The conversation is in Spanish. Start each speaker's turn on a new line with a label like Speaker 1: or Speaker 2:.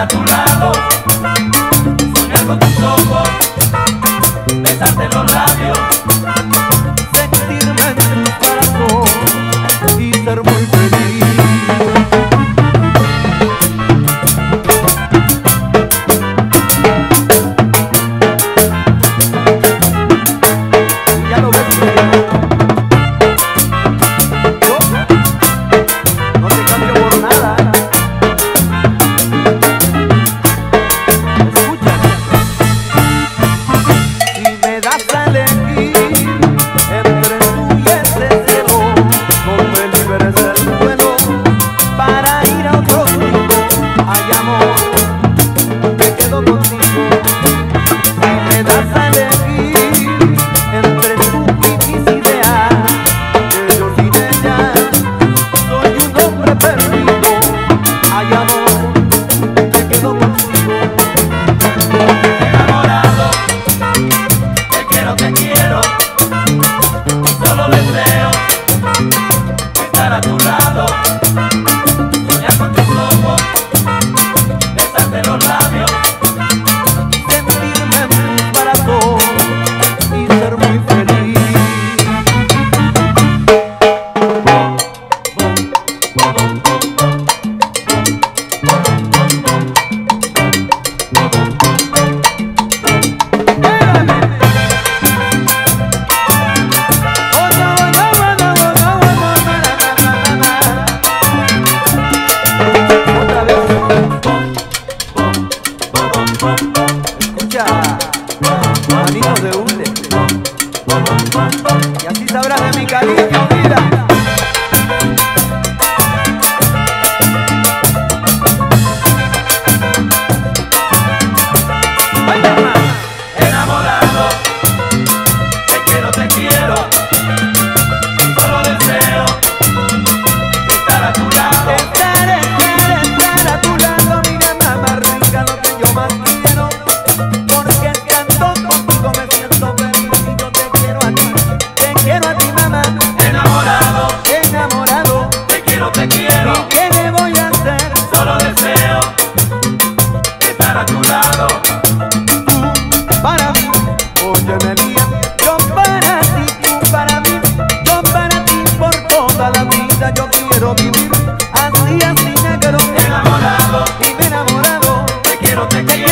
Speaker 1: tu lado, soñar con tus ojos, besarte los labios,
Speaker 2: sentirme en tu corazón y ser muy feliz. Ya lo ves, yo no te cambio por nada. Escucha, si me das a elegir entre tú y ese cielo, no me liberes del duelo para ir a otro mundo. Ay, amor, me quedo contigo. Si me das a elegir entre tú y mis ideas, que yo sin ellas soy un hombre perdido. Ay, amor, me quedo contigo.
Speaker 1: enamorado, te quiero, solo deseo estar a tu lado, soñar con tus ojos, besarte los labios,
Speaker 2: Sentirme en tus brazos y ser muy feliz. Otra vez. Escucha, manitos de hule, y así sabrás de mi cariño, vida. Ay, mamá.
Speaker 1: enamorado, te quiero, solo deseo estar a tu lado,
Speaker 2: Estar a tu lado, mira, mamá rica, lo que yo más quiero, porque estando contigo me siento feliz y yo te quiero a ti, mamá.
Speaker 1: enamorado,
Speaker 2: Enamorado,
Speaker 1: te quiero,
Speaker 2: ¿y qué le voy a hacer?
Speaker 1: solo deseo estar a tu lado,
Speaker 2: Tú para mí, óyeme bien, yo para ti, tú para mí, yo para ti por toda la vida yo quiero vivir así, así negro,
Speaker 1: enamorado,
Speaker 2: y me he enamorado,
Speaker 1: te quiero,